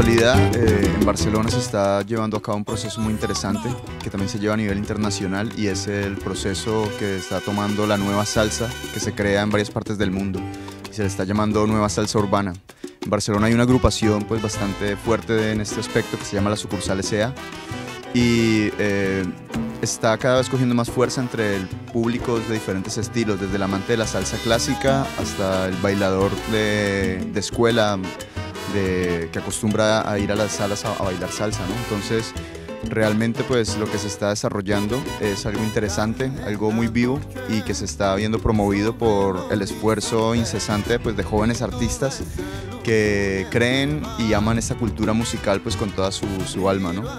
actualidad, en Barcelona se está llevando a cabo un proceso muy interesante que también se lleva a nivel internacional, y es el proceso que está tomando la nueva salsa que se crea en varias partes del mundo y se le está llamando nueva salsa urbana. En Barcelona hay una agrupación pues bastante fuerte en este aspecto que se llama la Sucursal S.A. y está cada vez cogiendo más fuerza entre el público de diferentes estilos, desde el amante de la salsa clásica hasta el bailador de escuela que acostumbra a ir a las salas a bailar salsa, ¿no? Entonces realmente pues lo que se está desarrollando es algo interesante, algo muy vivo y que se está viendo promovido por el esfuerzo incesante pues de jóvenes artistas que creen y aman esta cultura musical pues con toda su alma, ¿no?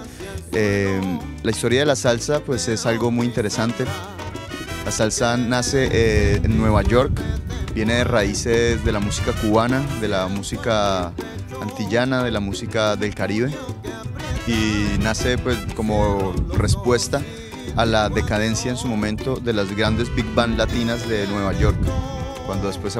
La historia de la salsa pues es algo muy interesante. La salsa nace en Nueva York, viene de raíces de la música cubana, de la música antillana, de la música del Caribe, y nace pues como respuesta a la decadencia en su momento de las grandes big band latinas de Nueva York, cuando después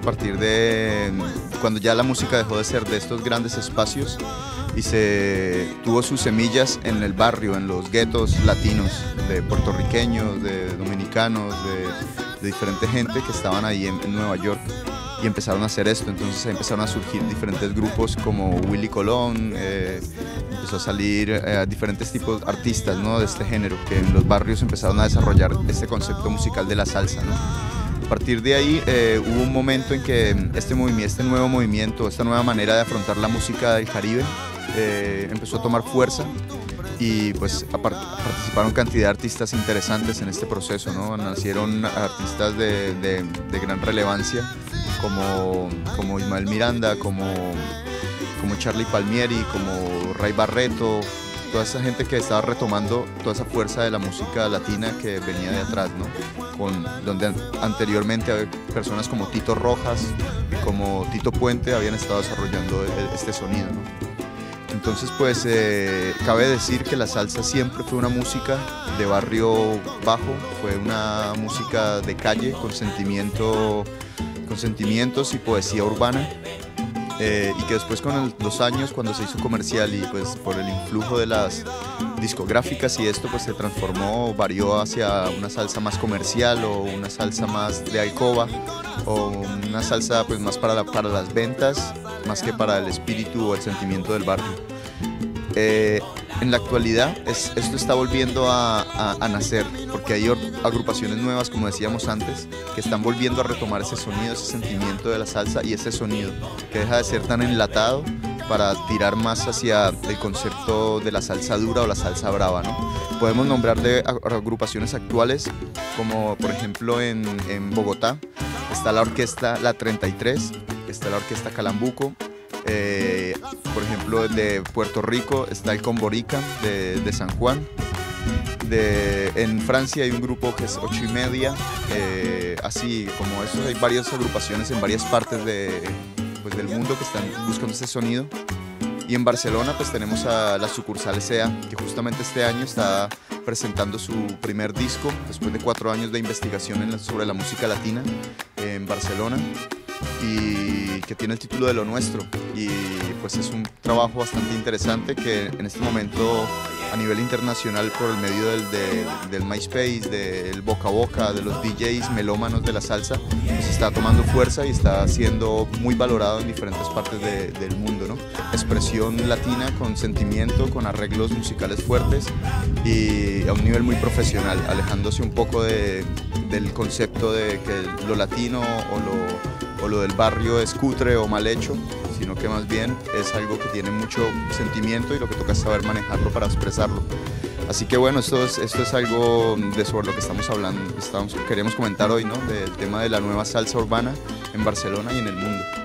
cuando ya la música dejó de ser de estos grandes espacios y se tuvo sus semillas en el barrio, en los guetos latinos, de puertorriqueños, de dominicanos, de diferente gente que estaban ahí en Nueva York y empezaron a hacer esto. Entonces empezaron a surgir diferentes grupos como Willy Colón, empezó a salir diferentes tipos de artistas, ¿no?, de este género, que en los barrios empezaron a desarrollar este concepto musical de la salsa, ¿no? A partir de ahí hubo un momento en que este nuevo movimiento, esta nueva manera de afrontar la música del Caribe empezó a tomar fuerza, y pues participaron cantidad de artistas interesantes en este proceso, ¿no? Nacieron artistas de gran relevancia como Ismael Miranda, como Charly Palmieri, como Ray Barretto, toda esa gente que estaba retomando toda esa fuerza de la música latina que venía de atrás, ¿no? Donde anteriormente había personas como Tito Rojas, como Tito Puente habían estado desarrollando este sonido, ¿no? Entonces pues cabe decir que la salsa siempre fue una música de barrio bajo, fue una música de calle con sentimientos y poesía urbana, y que después con los años, cuando se hizo comercial y pues por el influjo de las discográficas y esto, pues se transformó, varió hacia una salsa más comercial o una salsa más de alcoba o una salsa pues más para las ventas, más que para el espíritu o el sentimiento del barrio. En la actualidad esto está volviendo a nacer, porque hay agrupaciones nuevas, como decíamos antes, que están volviendo a retomar ese sonido, ese sentimiento de la salsa y ese sonido que deja de ser tan enlatado para tirar más hacia el concepto de la salsa dura o la salsa brava, ¿no? Podemos nombrar de agrupaciones actuales, como por ejemplo en Bogotá está la orquesta La 33, está la orquesta Calambuco. Por ejemplo, de Puerto Rico está el Comborica de San Juan. En Francia hay un grupo que es 8:30, así como eso hay varias agrupaciones en varias partes del mundo que están buscando ese sonido. Y en Barcelona pues tenemos a la Sucursal S.A., que justamente este año está presentando su primer disco después de 4 años de investigación sobre la música latina en Barcelona, y que tiene el título de Lo Nuestro, y pues es un trabajo bastante interesante que en este momento a nivel internacional, por el medio del MySpace, del boca a boca, de los DJs melómanos de la salsa, pues está tomando fuerza y está siendo muy valorado en diferentes partes del mundo, ¿no? Expresión latina con sentimiento, con arreglos musicales fuertes y a un nivel muy profesional, alejándose un poco del concepto de que lo latino o lo del barrio es cutre o mal hecho, sino que más bien es algo que tiene mucho sentimiento y lo que toca es saber manejarlo para expresarlo. Así que bueno, esto es algo sobre lo que estamos hablando, queríamos comentar hoy, ¿no?, del tema de la nueva salsa urbana en Barcelona y en el mundo.